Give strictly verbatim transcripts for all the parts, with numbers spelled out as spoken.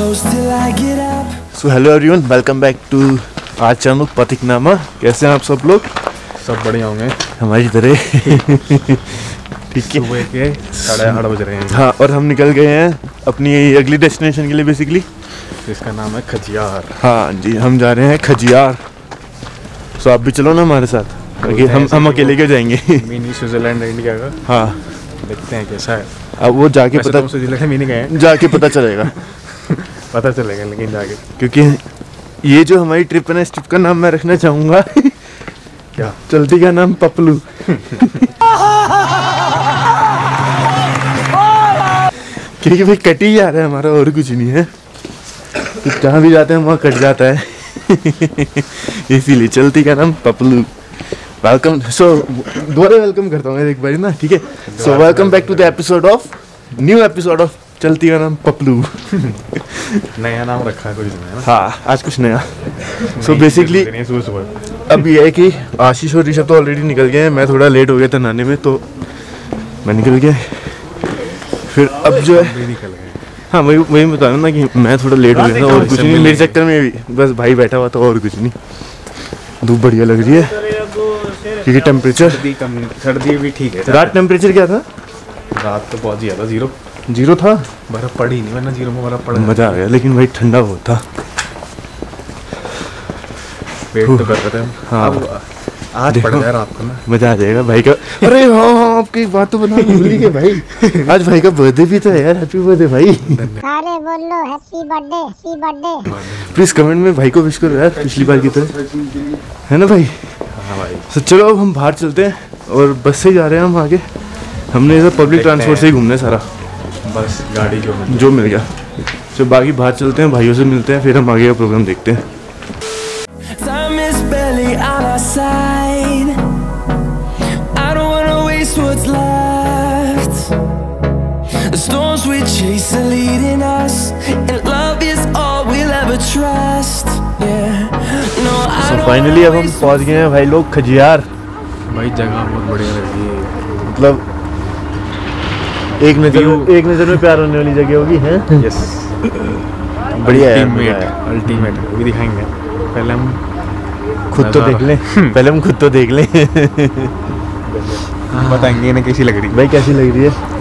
So hello everyone, welcome back to our channel Pathiknama. कैसे हैं आप सब लोग? सब बढ़िया होंगे हमारी तरह। ठीक है, सुबह के साढ़े आठ बज रहे हैं। हाँ, और हम निकल गए हैं अपनी अगली डेस्टिनेशन के लिए बेसिकली। इसका नाम है खजियार। हाँ जी, हम जा रहे हैं खजियार। सो आप भी चलो ना हमारे साथ। आगे हम हम अकेले क्यों जाएंगे? मिनी स्विट्जरलैंड इंडिया का। हाँ, देखते हैं कैसा है। अब वो जाके पता स्विट्जरलैंड मिनी गए जाके पता चलेगा। पता चलेगा लेकिन जाके, क्योंकि ये जो हमारी ट्रिप है ना, इस ट्रिप का नाम मैं रखना चाहूँगा क्या? चलती का नाम पपलू। क्योंकि भाई कट ही जा रहा है हमारा, और कुछ नहीं है। तो जहाँ भी जाते हैं वहाँ कट जाता है। इसीलिए चलती का नाम पपलू। वेलकम। सो दोबारा वेलकम करता हूँ एक बार ना, ठीक है। So welcome back to the episode of new episode of Chalti Ka नाम पपलू। नया नाम रखा है कुछ नया। हाँ, आज कुछ नया। सो बेसिकली अब ये है कि आशीष और ऋषभ तो ऑलरेडी निकल गए हैं। मैं थोड़ा लेट हो गया था नहाने में, तो मैं निकल गया। फिर अब जो है, निकल गए। हाँ वही वही बता रहा हूँ ना कि मैं थोड़ा लेट हो गया था, और कुछ नहीं। मेरे चक्कर में भी बस भाई बैठा हुआ था, और कुछ नहीं। धूप बढ़िया लग रही है क्योंकि टेम्परेचर, सर्दी कम, सर्दी भी ठीक है। रात टेम्परेचर क्या था? रात तो बहुत ज़्यादा, जीरो जीरो था। बर्फ पड़ी नहीं, वरना जीरो में बर्फ पड़ा। मजा आ गया, लेकिन भाई ठंडा बहुत था। वेट तो कर रहे थे। हाँ, आज पड़ गया रात को ना, मजा आ जाएगा भाई का। अरे हाँ हाँ, आपकी बात तो बना भूल ही गए भाई। आज भाई का बर्थडे भी था यार। हैप्पी बर्थडे भाई। अरे बोलो happy birthday, happy birthday. Please comment में भाई को विश करो यार, पिछली बार की तरह, है ना भाई? हाँ भाई। तो चलो अब हम बाहर चलते हैं, और बस से जा रहे हैं हम आगे। हमने इधर पब्लिक ट्रांसपोर्ट से ही घूमना है सारा, बस गाड़ी जो मिल जो मिल गया। तो बाकी बाहर चलते हैं, भाइयों से मिलते हैं, फिर हम आगे का प्रोग्राम देखते हैं। So फाइनली अब हम पहुंच गए हैं भाई लोग खजियार। भाई जगह बहुत बढ़िया लग रही है। मतलब एक नजर में, एक नजर में प्यार होने वाली जगह होगी, हैं? यस, बढ़िया है, अल्टीमेट, अल्टीमेट भी दिखाएंगे। पहले हम खुद तो देख लें। पहले हम खुद तो देख लें। बताएंगे इन्हें कैसी लग रही है। भाई कैसी लग रही है?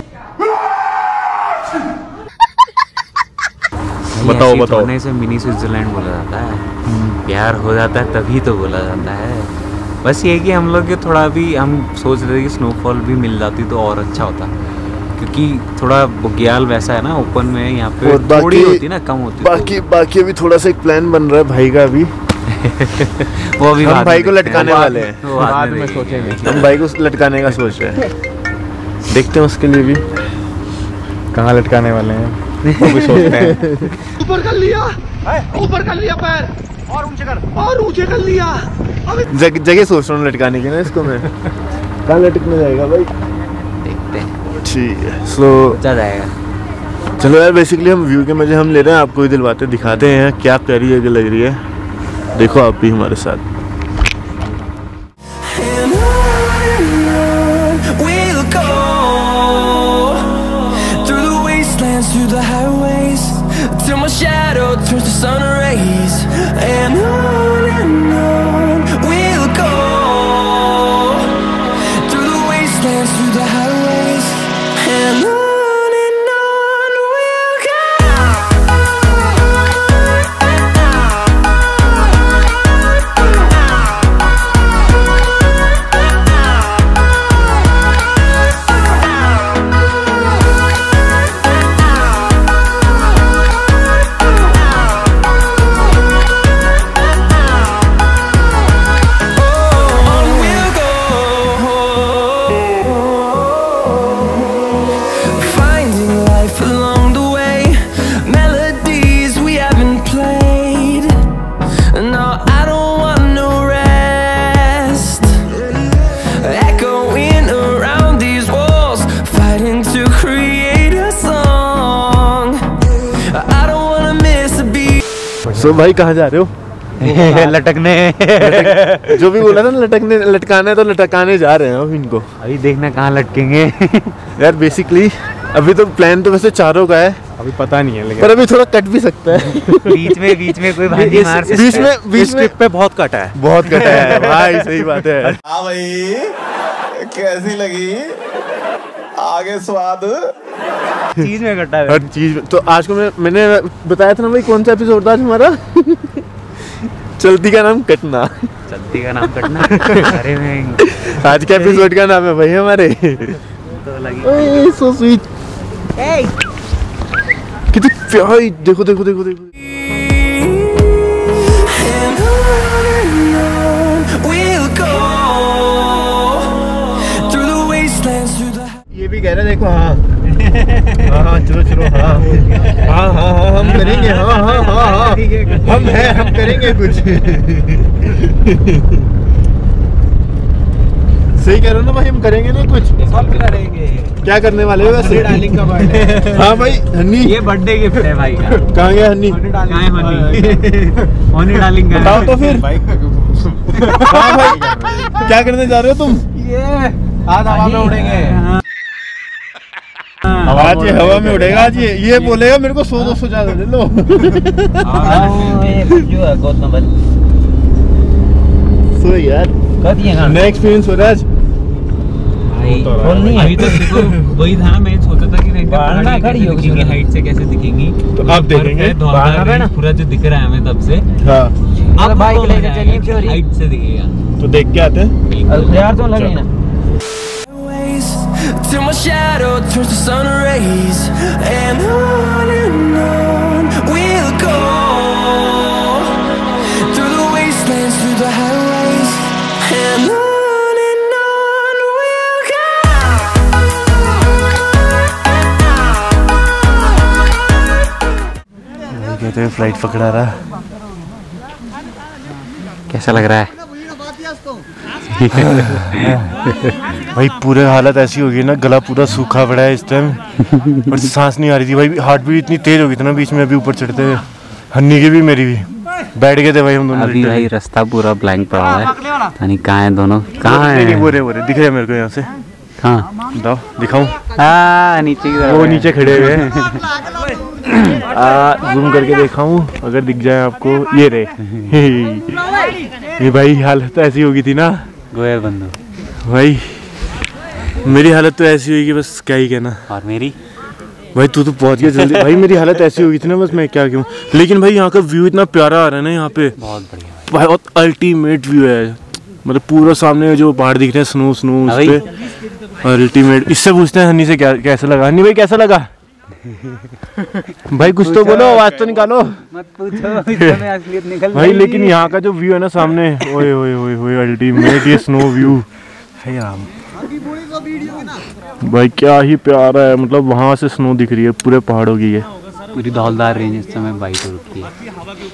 बताओ बताओ। से मिनी स्विट्जरलैंड बोला जाता है। प्यार हो जाता है तभी तो बोला जाता है। बस ये है कि हम लोग थोड़ा भी हम सोच रहे थे कि स्नोफॉल भी मिल जाती तो और अच्छा होता, क्योंकि थोड़ा बुग्याल वैसा है ना, ओपन में यहाँ पे थोड़ी होती ना, कम होती। बाकी तो। बाकी अभी थोड़ा सा एक प्लान बन रहा है भाई का अभी। वो अभी हम भाई को लटकाने वाले हैं। वो बाद में सोचेंगे। हम भाई को लटकाने का सोच रहे हैं, देखते हैं उसके लिए भी कहाँ लटकाने वाले हैं। वो भी सोचते हैं। ऊपर कर लिया, ऊपर कर लिया पैर, और ऊंचे कर, और ऊंचे कर लिया। जग, जगह सोच रहा हूँ लटकाने की ना इसको मैं। कहाँ लटकने जाएगा भाई? देखते हैं। ठीक है, सो जा जाएगा। चलो यार, बेसिकली हम व्यू के मजे हम ले रहे हैं, आपको भी दिलवाते दिखाते हैं क्या प्यारी जगह लग रही है। देखो आप भी हमारे साथ। सो भाई कहाँ जा रहे हो? लटकने। लटक, जो भी बोला था ना लटकने, लटकाना है तो लटकाने जा रहे हैं अब इनको। अभी देखना कहाँ लटकेंगे। यार बेसिकली अभी तो प्लान तो वैसे चारों का है, अभी पता नहीं है लेकिन पर अभी थोड़ा कट भी सकता है। बीच में बीच में कोई भाजी मार सकता बीच है। में बीच में पे बहुत कटा है। बहुत कटा है भाई, सही बात है। हाँ भाई, कैसी लगी आगे स्वाद? चीज में कटा है हर चीज। तो आज को मैं मैंने बताया था ना भाई, कौन सा एपिसोड था आज हमारा? चलती का नाम कटना। चलती का नाम कटना। अरे मैं आज के एपिसोड का नाम है भाई हमारे। तो लगी ओए सो स्वीट। कितनी प्यारी, देखो देखो देखो देखो। ये भी कह रहे देखो। हाँ हाँ हाँ चलो चलो। हाँ हाँ हाँ हाँ हम करेंगे। हाँ हाँ हाँ हाँ हम हैं, हम करेंगे कुछ। सही कह रहे हो ना भाई, हम करेंगे ना कुछ। सब करेंगे। क्या करने वाले हो वैसे? डार्लिंग का बर्थडे। हाँ भाई हनी, ये बर्थडे गिफ्ट है भाई का। कहाँ गया हनी? कहाँ है हनी? हनी डार्लिंग का। बताओ तो फिर। हाँ भाई क्या करने जा रहे हो तुम? ये आज हवा में उड़ेंगे। आज ये हवा में उड़ेगा। आज ये ये बोलेगा मेरे को सौ दो सौ ज्यादा ले लो। सो यार नया एक्सपीरियंस हो रहा है आज। अभी तो देखो वही था, मैं सोचा था कि रेंका खड़ी होगी हाइट से कैसे दिखेंगी। तो आप देखेंगे पूरा जो दिख रहा है हमें तब से। हाँ अब बाइक लेकर चलिए हाइट से दिखेगा। तो देख के आते हैं यार। तो लगे ना till my shadow turns to sun rays, and on and on we'll go through the wastelands, through the highways, and on and on we'll go. कहते हैं फ्लाइट पकड़ा रहा। कैसा लग रहा है? भाई पूरे हालत ऐसी हो गई ना, गला पूरा सूखा पड़ा है इस टाइम और सांस नहीं आ रही थी भाई। हार्ट बीट इतनी तेज हो गई थी ना बीच में अभी ऊपर चढ़ते हुए। हन्नी की भी मेरी भी बैठ गए थे भाई हम दोनों। अभी भाई रास्ता पूरा ब्लैंक पड़ा हुआ है। यानी कहाँ है दोनूम? कहाँ है? बोरे बोरे दिख रहे हैं मेरे को यहाँ से। कहाँ बताओ दिखाऊं? हाँ नीचे की तरफ। वो नीचे खड़े हुए हैं। जूम करके दिखाऊं अगर दिख जाए आपको? ये रे। ये भाई हालत ऐसी हो गई थी ना गोया बंदो भाई। मेरी हालत तो ऐसी हुई कि बस क्या ही कहना। और मेरी भाई तू तो पहुंच गया जल्दी। भाई मेरी हालत ऐसी हो गई थी ना बस मैं क्या कहूँ। लेकिन भाई यहाँ का व्यू इतना प्यारा आ रहा है ना यहाँ पे, बहुत बढ़िया बहुत अल्टीमेट व्यू है। मतलब पूरा सामने जो पहाड़ दिख रहे हैं स्नो स्नो उस पे अल्टीमेट। इससे पूछते हैं हनी से क्या कैसा लगा। हनी भाई कैसा लगा? भाई कुछ तो बोलो, आवाज तो निकालो। मत पूछो इसमें असलियत निकल भाई लेकिन यहाँ का जो व्यू है ना सामने, ओए ओए ओए ओए अल्टीमेट ये स्नो व्यू है यार भाई। क्या ही प्यारा है। मतलब वहाँ से स्नो दिख रही है पूरे पहाड़ों की। है पूरी धौलदार रेंज इस समय बाइक रुकती है।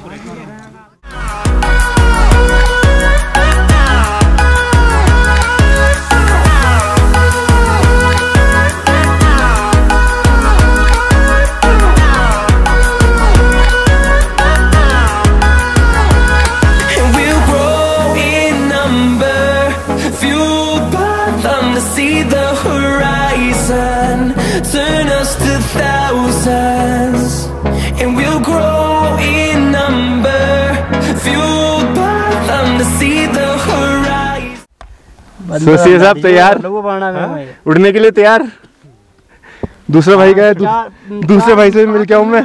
Turn us to thousands, and we'll grow in number, fueled by them to see the horizon. सोचिए साहब तैयार उड़ने के लिए? तैयार? दूसरा भाई का है, दू, दूसरे भाई से मिल के आऊँ मैं।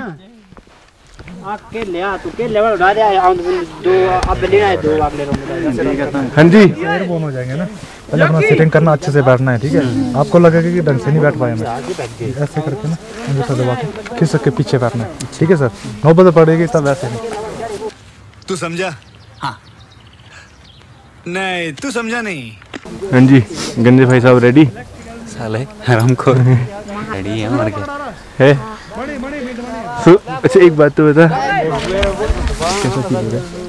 हाँ जी हो जाएंगे ना। पहले अपना सेटिंग करना, अच्छे से बैठना है ठीक है। आपको लगेगा कि ढंग से नहीं बैठ पाए मैं, ऐसे करके ना मुझे दबा के खिसक के पीछे बैठना है ठीक है सर। नौबत पड़ेगी तब वैसे नहीं। तू समझा? हाँ नहीं तू समझा नहीं। हाँ जी गंजे भाई साहब रेडी? साले हमको रेडी है मर गया है। so, अच्छा एक बात तो बता, कैसा फील हो रहा है?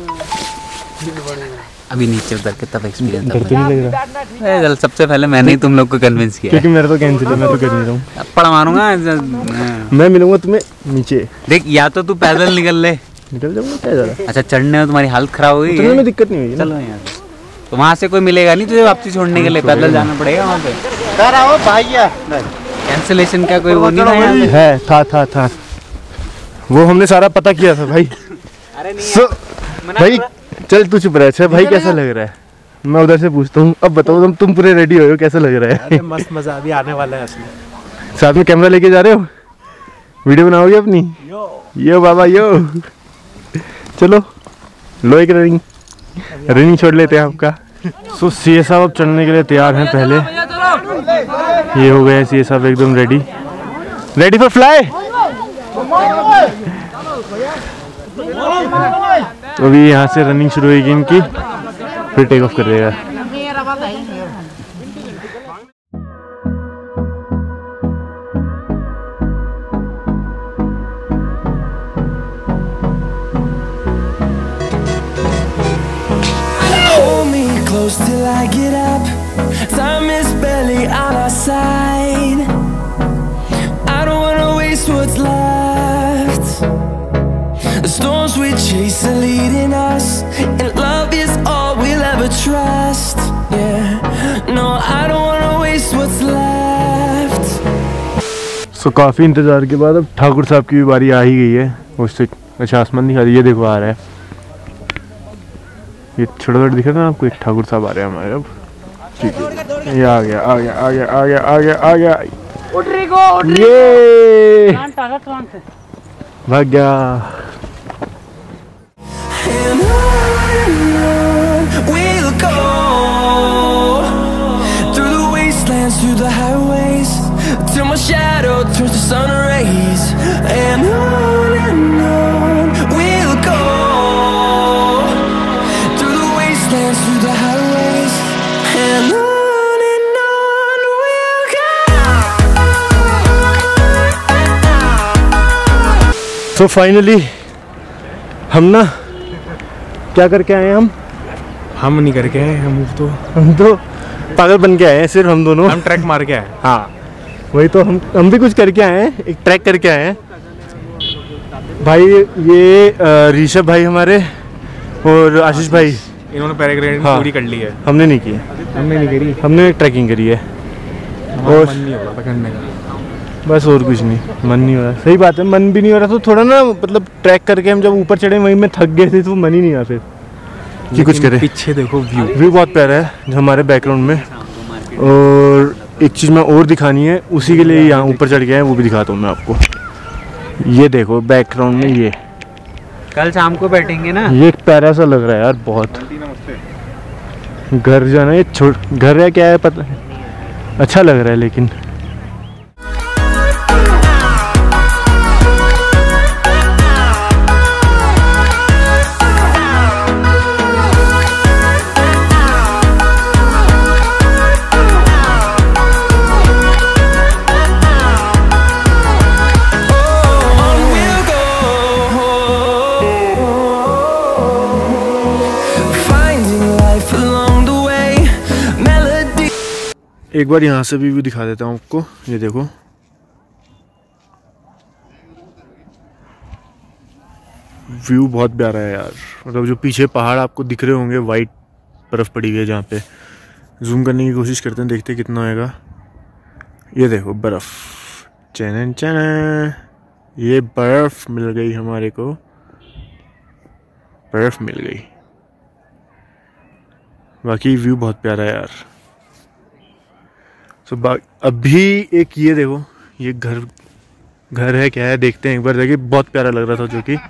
अभी नीचे उतर के तब एक्सपीरियंस डर तो नहीं लग रहा? चल सबसे पहले मैंने ही तुम लोग को कन्विंस किया क्योंकि मेरा तो कैंसिल है, मैं तो कर नहीं रहा हूँ। पड़ मारूंगा। मैं मिलूंगा तुम्हें नीचे। देख या तो तू पैदल निकल ले। निकल जाऊंगा क्या ज़्यादा। अच्छा चढ़ने में तुम्हारी हालत खराब हो गई चलने में दिक्कत नहीं होगी। चलो यहाँ तो वहाँ से कोई मिलेगा नहीं तुझे वापसी छोड़ने के लिए, पैदल जाना पड़ेगा वहाँ पे। कैंसिलेशन का कोई वो नहीं था यहाँ पे? है था था था वो हमने सारा पता किया था भाई। अरे नहीं so, भाई चल तू चुप रहा है। अच्छा भाई कैसा लग रहा है? मैं उधर से पूछता हूँ। अब बताओ तुम तुम पूरे रेडी हो कैसा लग रहा है? अरे मस्त मजा अभी आने वाला है असली। साथ में कैमरा लेके जा रहे हो? वीडियो बनाओगे अपनी? यो यो बाबा यो। चलो लो एक रनिंग रनिंग छोड़ लेते हैं आपका। सो सीए साहब अब चलने के लिए तैयार हैं। पहले ये हो गए सीए साहब एकदम रेडी रेडी फॉर फ्लाई। अभी यहाँ से रनिंग शुरू होगी इनकी, फिर टेक ऑफ कर देगा। Close till I get up. Time is barely on our side. I don't wanna waste what's left. The storms we chase are leading us, and love is all we'll ever trust. Yeah, no, I don't wanna waste what's left. So so, काफ़ी इंतज़ार के बाद अब ठाकुर साहब की भी बारी आ ही गई है। उससे अच्छा आसमान दिखा रही है, देखो आ रहा है ये छोटा छोटा दिखा था ना आपको। एक ठाकुर साहब आ रहे हैं हमारे अब। ठीक है ये आ गया आ गया आ गया आ गया आ गया आ गया ये भाग गया। And on we'll go through the wastelands, through the highways, till my shadow turns to sun rays. And on and on we'll go through the wastelands, through the highways, and on and on we'll go. So finally हम ना क्या करके आए हैं? हम हम नहीं करके आए, हम तो हम तो पागल बन के आए हैं सिर्फ हम दोनों। हम ट्रैक मार के आए। हाँ वही तो हम हम भी कुछ करके आए हैं, एक ट्रैक करके आए हैं भाई। ये ऋषभ भाई हमारे और आशीष भाई, इन्होंने पैराग्लाइडिंग हाँ, पूरी कर ली है। हमने नहीं की। हमने नहीं करी, हमने ट्रैकिंग करी है और मन नहीं हो रहा था करने का, बस और कुछ नहीं। मन नहीं हो रहा, सही बात है, मन भी नहीं हो रहा। तो थोड़ा ना मतलब ट्रैक करके हम जब ऊपर चढ़े वहीं में थक गए थे, तो मन ही नहीं आ फिर कि कुछ करें। पीछे देखो व्यू, व्यू बहुत प्यारा है जो हमारे बैकग्राउंड में। और एक चीज़ मैं और दिखानी है, उसी के लिए यहाँ ऊपर चढ़ गया है, वो भी दिखाता हूँ मैं आपको। ये देखो बैकग्राउंड में, ये कल शाम को बैठेंगे ना। ये एक प्यारा सा लग रहा है यार बहुत। घर जो है ना, ये छोट घर है क्या है पता, अच्छा लग रहा है लेकिन। एक बार यहाँ से भी व्यू दिखा देता हूँ आपको। ये देखो व्यू बहुत प्यारा है यार। मतलब जो पीछे पहाड़ आपको दिख रहे होंगे, वाइट बर्फ़ पड़ी हुई है जहाँ पे। जूम करने की कोशिश करते हैं, देखते हैं कितना आएगा। ये देखो बर्फ़, चैन चैन, ये बर्फ़ मिल गई हमारे को, बर्फ़ मिल गई। बाकी व्यू बहुत प्यारा है यार। तो so, अभी एक ये देखो, ये घर घर है क्या है, देखते हैं एक बार जाके। बहुत प्यारा लग रहा था जो कि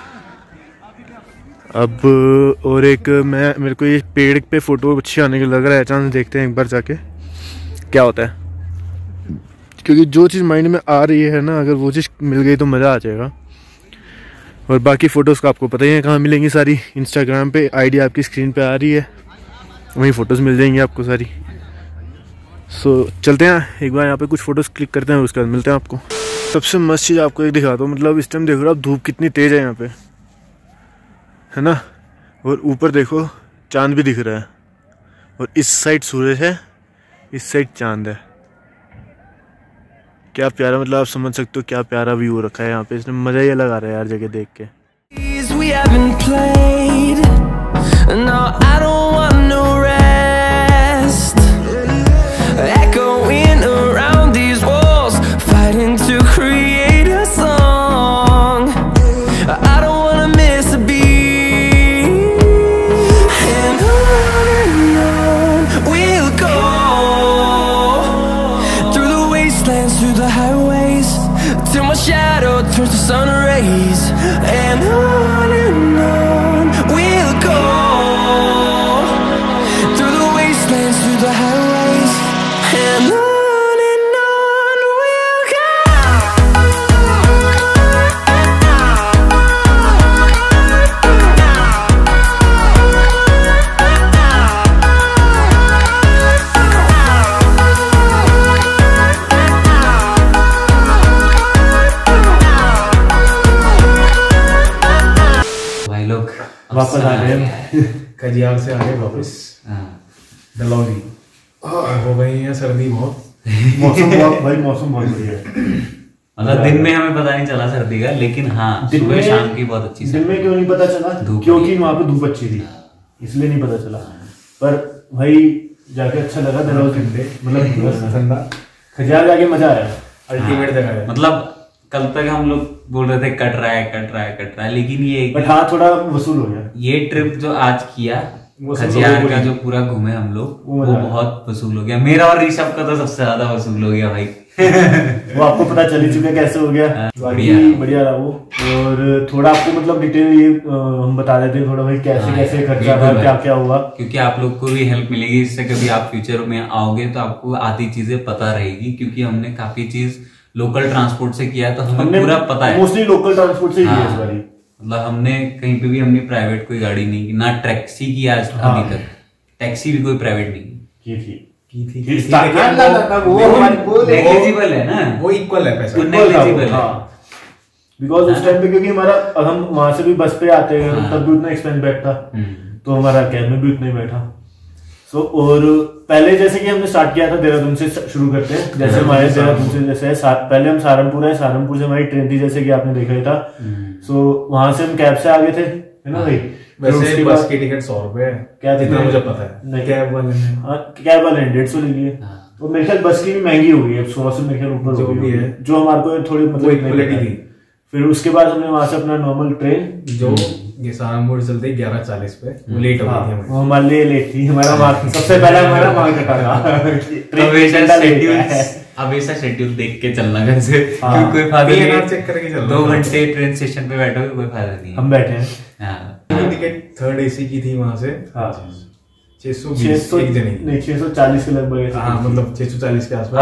अब। और एक मैं मेरे को ये पेड़ पे फ़ोटो अच्छी आने के लग रहा है चांस, देखते हैं एक बार जाके क्या होता है। क्योंकि जो चीज़ माइंड में आ रही है ना, अगर वो चीज़ मिल गई तो मज़ा आ जाएगा। और बाकी फ़ोटोज़ का आपको पता ही है कहाँ मिलेंगी सारी। इंस्टाग्राम पे आईडी आपकी स्क्रीन पे आ रही है, वहीं फ़ोटोज़ मिल जाएंगी आपको सारी। सो so, चलते हैं एक बार यहाँ पे कुछ फ़ोटोज़ क्लिक करते हैं, उसके बाद मिलते हैं आपको। सबसे मस्त चीज़ आपको एक दिखाता हूँ। मतलब इस टाइम देख रहे हो आप, धूप कितनी तेज़ है यहाँ पे, है ना। और ऊपर देखो चांद भी दिख रहा है, और इस साइड सूरज है, इस साइड चांद है। क्या प्यारा, मतलब आप समझ सकते हो क्या प्यारा व्यू रखा है यहाँ पे। इसने मज़ा ही अलग आ रहा है यार जगह देख के। Echoing around these walls, fighting to create a song. वापस आ गए खजियार से आ गए वापस डलहौजी। हो गई है सर्दी बहुत। मौसम बहुत भाई मौसम बहुत बढ़िया है। मतलब दिन में हमें पता नहीं चला सर्दी का, लेकिन हाँ सुबह शाम की बहुत अच्छी दिन में क्यों नहीं पता चला, क्योंकि वहाँ पे धूप अच्छी थी इसलिए नहीं पता चला। पर भाई जाके अच्छा लगा डलहौजी, मतलब ठंडा खजियार जाके मजा आया, अल्टीमेट जगह है। मतलब कल तक हम लोग बोल रहे थे कट रहा है कट रहा है कट रहा है, लेकिन ये बट हाँ थोड़ा वसूल हो गया। ये ट्रिप जो आज किया खजियार का जो पूरा घूमे हम लोग, वो बहुत वसूल हो गया। मेरा और ऋषभ का तो सबसे ज्यादा वसूल हो गया भाई। वो आपको पता चल ही चुका कैसे हो गया। बढ़िया बढ़िया रहा वो। और थोड़ा आपको मतलब डिटेल ये हम बता देते हैं थोड़ा भाई कैसे कैसे खर्चा रहा, क्या क्या हुआ, क्योंकि आप लोग को भी हेल्प मिलेगी इससे। कभी आप फ्यूचर में आओगे तो आपको आधी चीजें पता रहेगी, क्योंकि हमने काफी चीज लोकल ट्रांसपोर्ट से किया तो हमें पूरा पता है। मोस्टली लोकल ट्रांसपोर्ट से ही किया इस बारी। मतलब हमने कहीं पे भी अपनी प्राइवेट कोई गाड़ी नहीं की, ना टैक्सी की आज अभी तक। टैक्सी भी कोई प्राइवेट नहीं की थी की थी की थी वो नेग्लिजिबल है ना, वो इक्वल है पैसा, नेग्लिजिबल है। बिकॉज उस टाइम पे क्योंकि हमारा हम वहां से भी बस पे आते हैं तब भी उतना एक्सपेंस बैठता, तो हमारा कैब में भी उतना ही बैठा। सो और पहले जैसे कि हमने स्टार्ट किया था देहरादून से शुरू करते हैं। जैसे हमारे देहरादून से जैसे है पहले हम सहारनपुर है, सहारनपुर से हमारी ट्रेन थी जैसे कि आपने देखा ही था। सो वहां से हम कैब से आ गए थे, है ना भाई। वैसे बस की टिकट सौ रुपए है, क्या जितना मुझे पता है। कैब वाले ने कैब वाले ने डेढ़ सौ ले लिए। तो मेरे ख्याल बस की भी महंगी हो गई है, सौ से मेरे ख्याल ऊपर जो भी है, जो हमारे को थोड़ी मतलब क्वालिटी थी। फिर उसके बाद हमने वहां से अपना नॉर्मल ट्रेन जो ये सहारनपुर चलते ग्यारह चालीस पे, वो लेट हो गई थी। वो हमारे लिए लेट थी। हमारा मार्क सबसे पहले हमारा मार्क कटा था। हमेशा शेड्यूल देख के चलना घर से, क्योंकि कोई फायदा नहीं। चेक करके चलना। दो घंटे ट्रेन स्टेशन पे बैठोगे कोई फायदा नहीं। हम बैठे हैं। टिकट थर्ड एसी की थी वहां से छह सौ बीस एक जने, नहीं छह सौ चालीस के लगभग। हाँ मतलब छह सौ चालीस के आसपास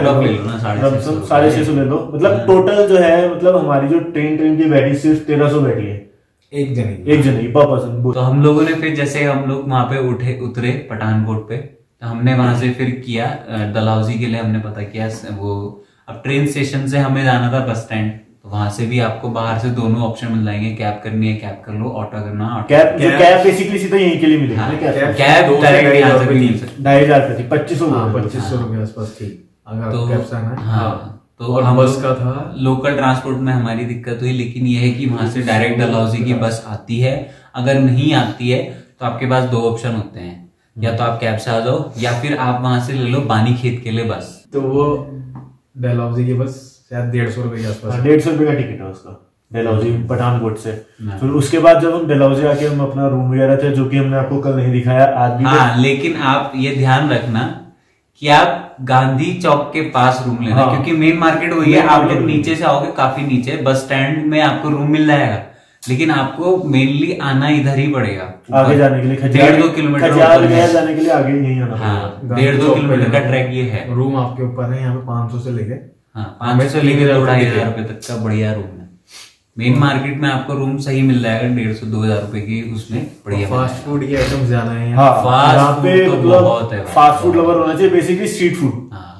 साढ़े छह सौ ले लो। मतलब टोटल जो है मतलब हमारी जो ट्रेन ट्रेन की बैठी सिर्फ तेरह सौ बैठी है एक जने एक जने पर पर्सन। तो हम लोगों ने फिर जैसे हम लोग वहां पे उठे उतरे पठानकोट पे, तो हमने वहां से फिर किया डलहौजी के लिए हमने पता किया वो। अब ट्रेन स्टेशन से हमें जाना था बस स्टैंड, तो वहां से भी आपको बाहर से दोनों ऑप्शन मिल जाएंगे। कैब करनी है कैब कर लो, ऑटो करना कैब। कैब बेसिकली सीधा यहीं के लिए मिलेगी। हाँ, कैब डायरेक्ट यहाँ से भी मिल सकती है। ढाई हजार रुपए थी, पच्चीस सौ पच्चीस सौ रुपए आसपास थी अगर तो कैब से आना। हाँ तो और हम बस का था लोकल ट्रांसपोर्ट में हमारी दिक्कत हुई, लेकिन यह है कि वहां से डायरेक्ट डलहौजी की बस आती है। अगर नहीं आती है तो आपके पास दो ऑप्शन होते हैं, या तो आप कैब से आ जाओ या फिर आप वहां से ले लो बानी खेत के लिए बस। तो वो डलहौजी की बस शायद डेढ़ सौ रुपए के आसपास, डेढ़ सौ रुपए का टिकट है उसका डलहौजी पठानकोट से। फिर उसके बाद जब हम डलहौजी आके हम अपना रूम वगैरह थे, जो कि हमने आपको कल नहीं दिखाया आज भी। हाँ, लेकिन आप ये ध्यान रखना कि आप गांधी चौक के पास रूम लेना। हाँ, क्योंकि मेन मार्केट वही है। आप लोग नीचे से आओगे काफी नीचे, बस स्टैंड में आपको रूम मिल जाएगा, लेकिन आपको मेनली आना इधर ही पड़ेगा आगे जाने के लिए। डेढ़ दो किलोमीटर जाने के लिए आगे यहीं आना। हाँ, डेढ़ दो किलोमीटर का ट्रैक ये है। रूम आपके ऊपर है, यहाँ पे पाँच सौ से लेके हाँ पाँच सौ लेके दो ढाई हजार रुपए तक का बढ़िया रूम है। मेन मार्केट में आपको रूम सही मिल जाएगा डेढ़ सौ दो हजार रुपए की, उसमें बढ़िया। फास्ट फूड के आइटम ज्यादा है यहाँ। फास्ट फूड तो बहुत है। फास्ट फूड लवर होना चाहिए, बेसिकली स्ट्रीट फूड।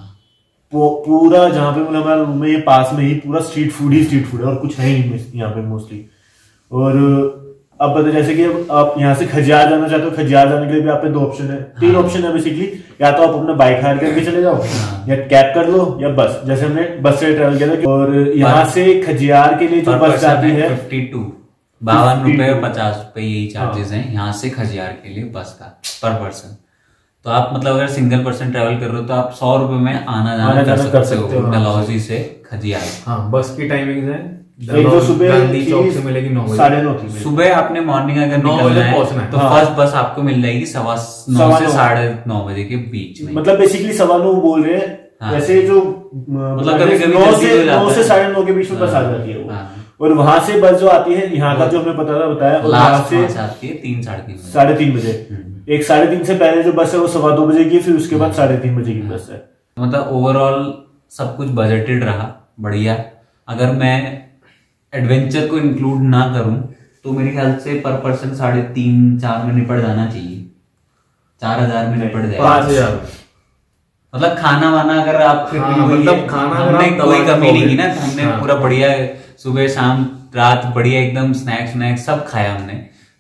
पूरा जहाँ पे मतलब हमारा रूम है ये पास में ही पूरा स्ट्रीट फूड ही स्ट्रीट फूड है, और कुछ है नहीं यहाँ पे मोस्टली। और अब पता जैसे कि आप यहाँ से खजियार जाना चाहते हो, खजियार जाने के लिए भी आप पे दो ऑप्शन है, तीन ऑप्शन है बेसिकली। या तो आप अपना बाइक हायर करके चले जाओ, या कैब कर लो, या बस। जैसे हमने बस से ट्रेवल किया था। और यहाँ से खजियार के लिए जो बस जाती है फिफ्टी टू बावन रुपए और पचास रुपए यही चार्जेस हैं यहाँ से खजियार के लिए बस का पर पर्सन। तो आप मतलब अगर सिंगल पर्सन ट्रेवल कर रहे हो तो आप सौ रुपए में आना जाना कर सकते हो डलहौजी से खजियार। हाँ, बस की टाइमिंग है एक तो सुबह गांधी चौक से मिलेगी नौ बजे, साढ़े नौ सुबह आपने मॉर्निंग अगर निकलना है तो फर्स्ट बस आपको मिल जाएगी सवा नौ से साढ़े नौ बजे के बीच में। मतलब बेसिकली सवा नौ बोल रहे हैं। जैसे जो मतलब कभी कभी नौ से नौ से साढ़े नौ के बीच में बस आ जाती है वो। और वहां से बस जो आती है यहाँ का जो हमें पता था बताया, और वहां से आती है तीन साढ़े तीन साढ़े तीन बजे। एक साढ़े तीन से पहले जो बस है वो सवा दो बजे की, फिर उसके बाद साढ़े तीन बजे की बस है। मतलब ओवरऑल सब कुछ बजटेड रहा बढ़िया। अगर मैं एडवेंचर को इंक्लूड ना करूं तो मेरे ख्याल से पर पर्सन साढ़े तीन चार में निपट जाना चाहिए, चार हजार में निपट जाएगा। पाँच हजार मतलब खाना वाना अगर आप फिर हाँ, मतलब खाना हमने कोई कमी नहीं की ना, हमने हाँ, पूरा बढ़िया सुबह शाम रात बढ़िया एकदम स्नैक्स स्नैक्स सब खाया हमने।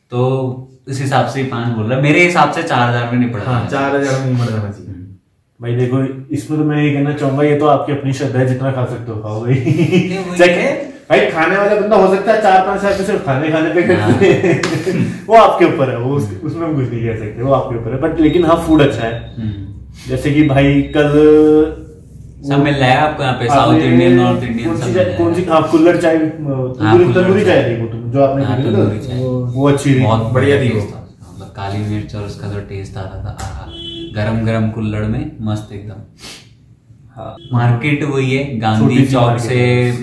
तो इस हिसाब से पांच बोल रहा है, मेरे हिसाब से चार हजार में नहीं पड़ा। हाँ चार हजार में नहीं मर जाना चाहिए भाई। देखो इसमें तो मैं ये कहना चाहूंगा, ये तो आपकी अपनी श्रद्धा है, जितना खा सकते हो खाओ भाई। भाई खाने वाला बंदा हो सकता है चार पांच साल सिर्फ खाने खाने पे करते वो आपके ऊपर है, वो उसमें हम कुछ नहीं कह सकते, वो आपके ऊपर है। बट लेकिन हाँ फूड अच्छा है। जैसे कि भाई कल सब मिल रहा है आपको यहाँ पे, साउथ इंडियन, नॉर्थ इंडियन सब। कौन सी हाँ कुल्हड़ चाय, तंदूरी चाय थी वो जो आपने, वो अच्छी थी, बहुत बढ़िया थी वो। मतलब काली मिर्च और उसका जो टेस्ट आ रहा था, गरम गरम कुल्हड़ में मस्त एकदम। हाँ मार्केट वही है, गांधी चौक से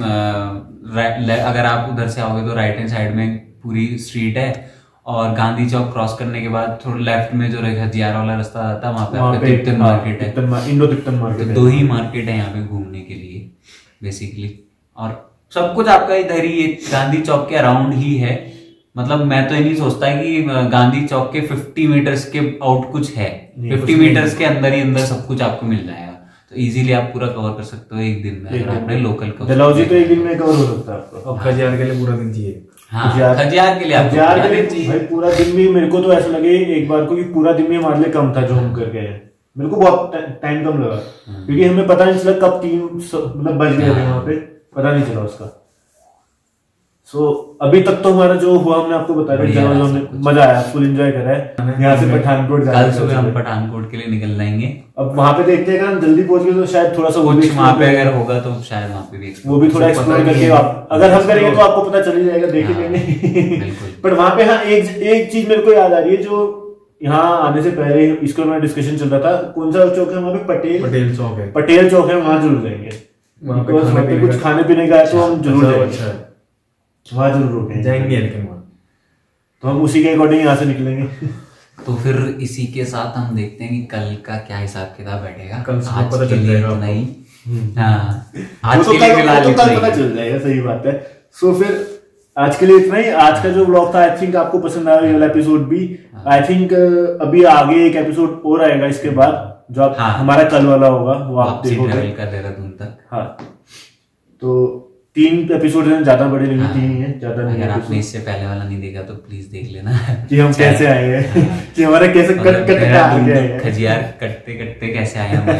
अगर आप उधर से आओगे तो राइट हैंड साइड में पूरी स्ट्रीट है, और गांधी चौक क्रॉस करने के बाद थोड़ा लेफ्ट में जो खजियार वाला रास्ता आता है, वहां पे आपका तिब्बतन मार्केट है, इंडो तिब्बतन मार्केट। तो दो ही मार्केट है यहाँ पे घूमने के लिए बेसिकली, और सब कुछ आपका इधर ही गांधी चौक के अराउंड ही है। मतलब मैं तो ये नहीं सोचता है कि गांधी चौक के फिफ्टी मीटर्स के आउट कुछ है, फिफ्टी मीटर्स के अंदर ही अंदर सब कुछ आपको मिल जाएगा। तो इजीली आप पूरा कवर कर सकते हो एक दिन में, अगर आपने लोकल कवर। डलहौजी तो एक दिन में कवर हो सकता है आपको। अब खजियार के लिए पूरा दिन चाहिए। हाँ खजियार के लिए आपको खजियार के लिए भाई पूरा दिन भी, मेरे को तो ऐसा लगे एक बार को कि पूरा दिन भी हमारे लिए कम था जो हम करके आए। मेरे को बहुत टाइम कम लगा, क्योंकि हमें पता नहीं चला कब तीन मतलब बज गए थे वहां पे, पता नहीं चला उसका। सो so, अभी तक तो हमारा जो हुआ हमने आपको बता दिया, हमने मजा आया, फुल एंजॉय करा है। यहाँ से पठानकोट कल सुबह हम पठानकोट के लिए निकल जाएंगे। अब वहां पे देखते हैं अगर हम जल्दी पहुंच गए तो शायद थोड़ा सा कुछ वहां पे अगर होगा तो शायद वहां पे भी वो भी थोड़ा एक्सप्लोर करके आप, अगर हम करेंगे तो आपको पता चल ही जाएगा, देख लेंगे। बट वहां पे हाँ एक एक चीज मेरे को याद आ रही है, जो यहाँ आने से पहले इसको मैं डिस्कशन चल रहा था, कौन सा चौक है वहाँ पे, पटेल पटेल चौक है, पटेल चौक है, वहां जरूर जाएंगे। वहां पे कुछ खाने पीने का है तो हम जरूर जाएंगे, वहां जरूर रुकेंगे जाएंगे। लेकिन तो हम उसी के अकॉर्डिंग यहाँ से निकलेंगे। तो फिर इसी के साथ हम देखते हैं कि कल का क्या हिसाब किताब बैठेगा। कल आज पता के चल लिए जाएगा नहीं, हाँ आज तो के लिए फिलहाल तो कल पता चल जाएगा, सही बात है। सो फिर आज के लिए इतना ही। आज का जो ब्लॉग था आई थिंक आपको पसंद आया, ये वाला एपिसोड भी। आई थिंक अभी आगे एक एपिसोड और आएगा इसके बाद, जो आप हाँ। हमारा कल वाला होगा वो आप देखोगे का देहरादून तक। हाँ तो तीन एपिसोड हैं, ज्यादा बड़े नहीं, तीन ही हैं, ज्यादा नहीं। अगर आपने इससे पहले वाला नहीं देखा तो प्लीज देख लेना कि हम कैसे आए हैं, कि हमारा कैसे कट कट के आ गया है, खजियार कटते कटते कैसे आए हम।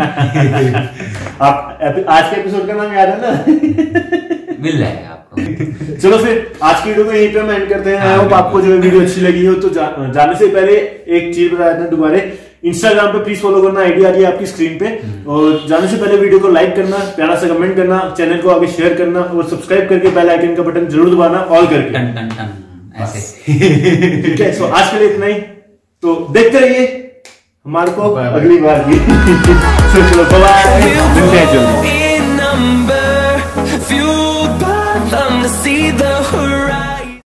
आप आज के एपिसोड का नाम याद है ना? मिल जाएगा आपको। चलो फिर आज की वीडियो को यहीं पे हम एंड करते हैं। आई होप आपको जो वीडियो अच्छी लगी हो। तो जा, जाने से पहले एक चीज बता देते हैं दोबारा, इंस्टाग्राम पे प्लीज फॉलो करना, आईडी आ रही है आपकी स्क्रीन पे। और जाने से पहले वीडियो को लाइक करना, प्यारा सा कमेंट करना, चैनल को आगे शेयर करना, और सब्सक्राइब करके बेल आइकन का बटन जरूर दबाना, ऑल करके टन टन टन ऐसे। ठीक है, सो आज के लिए इतना ही। तो देखते रहिए हमारे को अगली बार भी। चलो बाय, मिलते हैं जल्दी। Fueled by them to see the horizon.